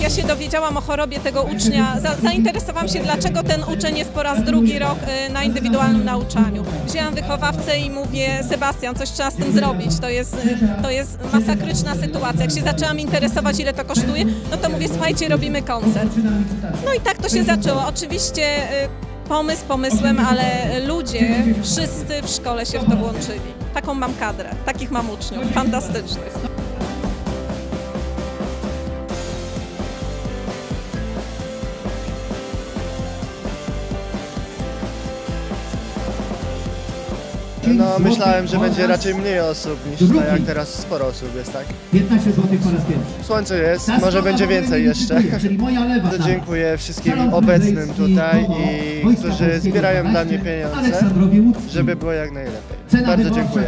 ja się dowiedziałam o chorobie tego ucznia, zainteresowałam się, dlaczego ten uczeń jest po raz drugi rok na indywidualnym nauczaniu. Wzięłam wychowawcę i mówię: Sebastian, coś trzeba z tym zrobić, to jest masakryczna sytuacja. Jak się zaczęłam interesować, ile to kosztuje, no to mówię: słuchajcie, robimy koncert. No i tak to się zaczęło. Oczywiście pomysł pomysłem, ale ludzie, wszyscy w szkole się w to włączyli. Taką mam kadrę, takich mam uczniów, fantastycznych. No, myślałem, że będzie raczej mniej osób niż jak teraz sporo osób jest, tak? 15 zł po raz pierwszy. Słońce jest, może będzie więcej jeszcze. Bardzo dziękuję wszystkim obecnym tutaj i którzy zbierają dla mnie pieniądze, żeby było jak najlepiej. Bardzo dziękuję.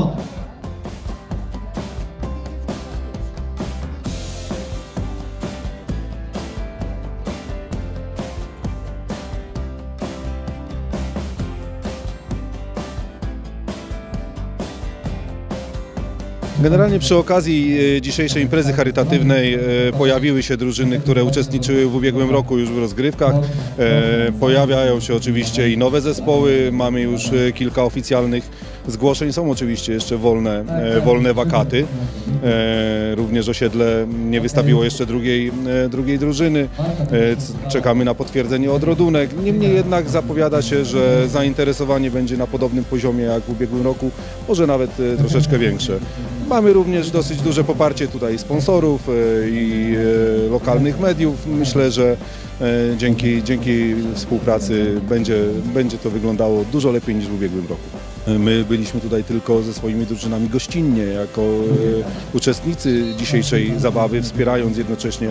Generalnie przy okazji dzisiejszej imprezy charytatywnej pojawiły się drużyny, które uczestniczyły w ubiegłym roku już w rozgrywkach. Pojawiają się oczywiście i nowe zespoły, mamy już kilka oficjalnych zgłoszeń, są oczywiście jeszcze wolne wakaty. Również osiedle nie wystawiło jeszcze drugiej drużyny. Czekamy na potwierdzenie odrodunek. Niemniej jednak zapowiada się, że zainteresowanie będzie na podobnym poziomie jak w ubiegłym roku, może nawet troszeczkę większe. Mamy również dosyć duże poparcie tutaj sponsorów i lokalnych mediów. Myślę, że dzięki współpracy będzie to wyglądało dużo lepiej niż w ubiegłym roku. My byliśmy tutaj tylko ze swoimi drużynami gościnnie, jako uczestnicy dzisiejszej zabawy, wspierając jednocześnie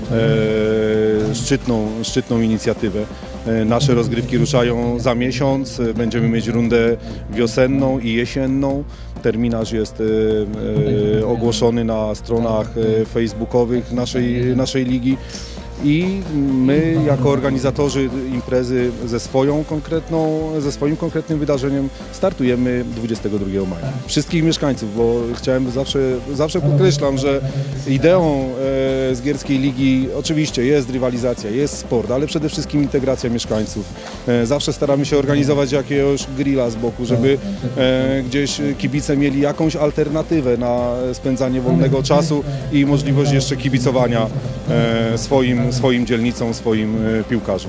szczytną inicjatywę. Nasze rozgrywki ruszają za miesiąc, będziemy mieć rundę wiosenną i jesienną. Terminarz jest ogłoszony na stronach facebookowych naszej ligi. I my jako organizatorzy imprezy ze swoim konkretnym wydarzeniem startujemy 22 maja. Wszystkich mieszkańców, bo chciałem zawsze podkreślam, że ideą Zgierskiej Ligi oczywiście jest rywalizacja, jest sport, ale przede wszystkim integracja mieszkańców. Zawsze staramy się organizować jakiegoś grilla z boku, żeby gdzieś kibice mieli jakąś alternatywę na spędzanie wolnego czasu i możliwość jeszcze kibicowania swoim dzielnicom, swoim piłkarzom.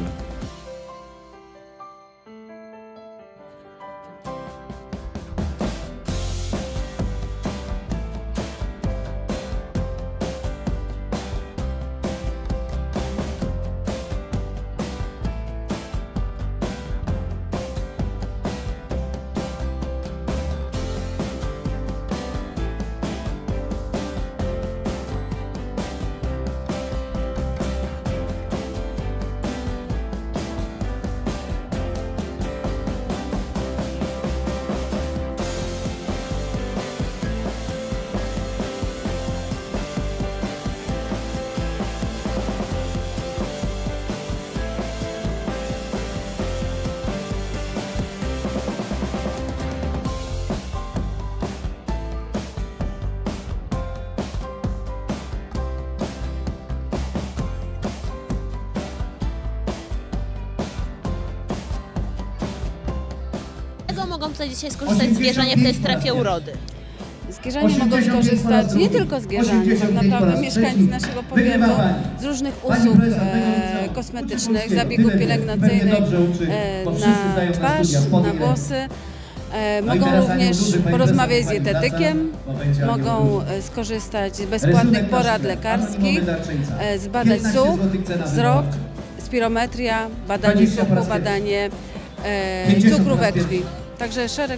Mogą tutaj dzisiaj skorzystać z Zgierzanie w tej strefie urody? Zgierzanie mogą skorzystać nie tylko Zgierzanie, tak naprawdę mieszkańcy naszego powiatu z różnych usług kosmetycznych, zabiegów pielęgnacyjnych na twarz, na włosy. Mogą również porozmawiać z dietetykiem, mogą skorzystać z bezpłatnych porad lekarskich, zbadać słuch, wzrok, spirometria, badanie słuchu, badanie cukru we krwi. Także szereg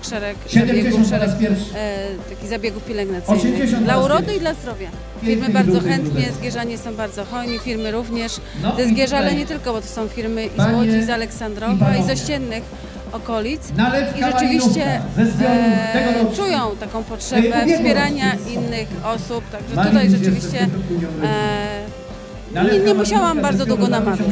takich zabiegów pielęgnacyjnych dla urody i dla zdrowia. Firmy bardzo chętnie, Zgierzanie są bardzo hojni, firmy również ze Zgierza, ale nie tylko, bo to są firmy i z Łodzi, z Aleksandrowa i z ościennych okolic i rzeczywiście czują taką potrzebę wspierania innych osób, także tutaj rzeczywiście nie musiałam bardzo długo namawiać.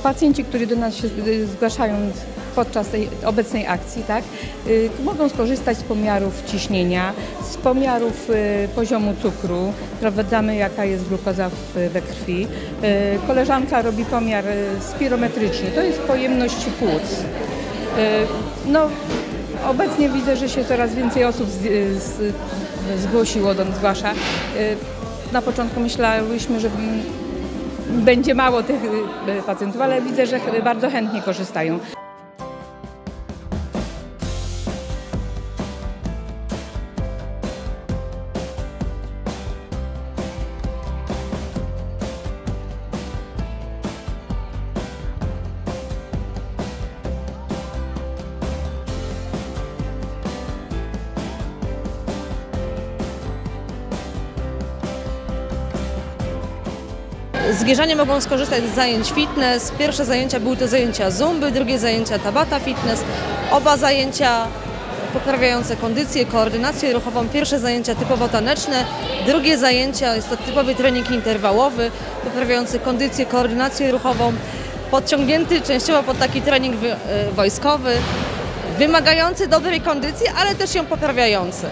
Pacjenci, którzy do nas się zgłaszają podczas tej obecnej akcji, tak, mogą skorzystać z pomiarów ciśnienia, z pomiarów poziomu cukru, sprawdzamy jaka jest glukoza we krwi. Koleżanka robi pomiar spirometryczny, to jest pojemność płuc. No, obecnie widzę, że się coraz więcej osób zgłosiło, zgłasza. Na początku myślałyśmy, że będzie mało tych pacjentów, ale widzę, że bardzo chętnie korzystają. Z Gieżanie mogą skorzystać z zajęć fitness. Pierwsze zajęcia były to zajęcia zumby, drugie zajęcia Tabata Fitness. Oba zajęcia poprawiające kondycję, koordynację ruchową. Pierwsze zajęcia typowo taneczne, drugie zajęcia jest to typowy trening interwałowy, poprawiający kondycję, koordynację ruchową, podciągnięty częściowo pod taki trening wojskowy, wymagający dobrej kondycji, ale też ją poprawiający.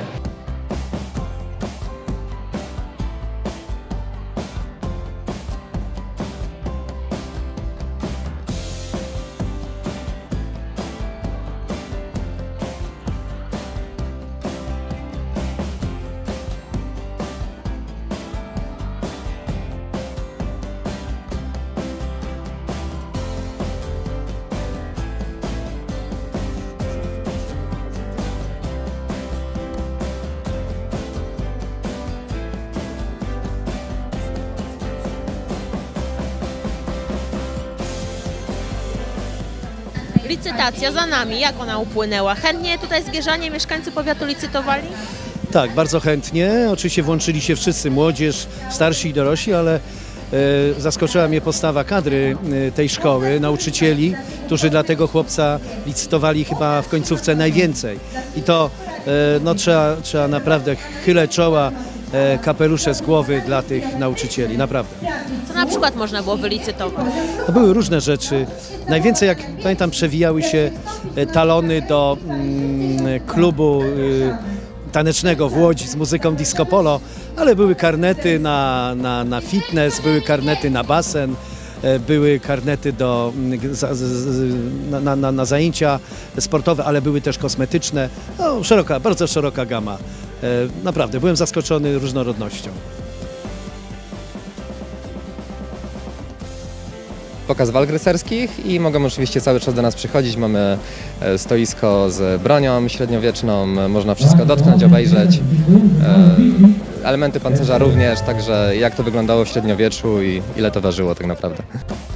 Licytacja za nami, jak ona upłynęła? Chętnie tutaj z Gieżanie mieszkańcy powiatu licytowali? Tak, bardzo chętnie. Oczywiście włączyli się wszyscy, młodzież, starsi i dorośli, ale zaskoczyła mnie postawa kadry tej szkoły, nauczycieli, którzy dla tego chłopca licytowali chyba w końcówce najwięcej. I to no, trzeba naprawdę chylę czoła, kapelusze z głowy dla tych nauczycieli, naprawdę. Co na przykład można było wylicytować? To były różne rzeczy. Najwięcej, jak pamiętam, przewijały się talony do klubu tanecznego w Łodzi z muzyką disco polo, ale były karnety na fitness, były karnety na basen, były karnety na zajęcia sportowe, ale były też kosmetyczne. No, bardzo szeroka gama. Naprawdę, byłem zaskoczony różnorodnością. Pokaz walk rycerskich i mogą oczywiście cały czas do nas przychodzić. Mamy stoisko z bronią średniowieczną, można wszystko dotknąć, obejrzeć. Elementy pancerza również, także jak to wyglądało w średniowieczu i ile to ważyło tak naprawdę.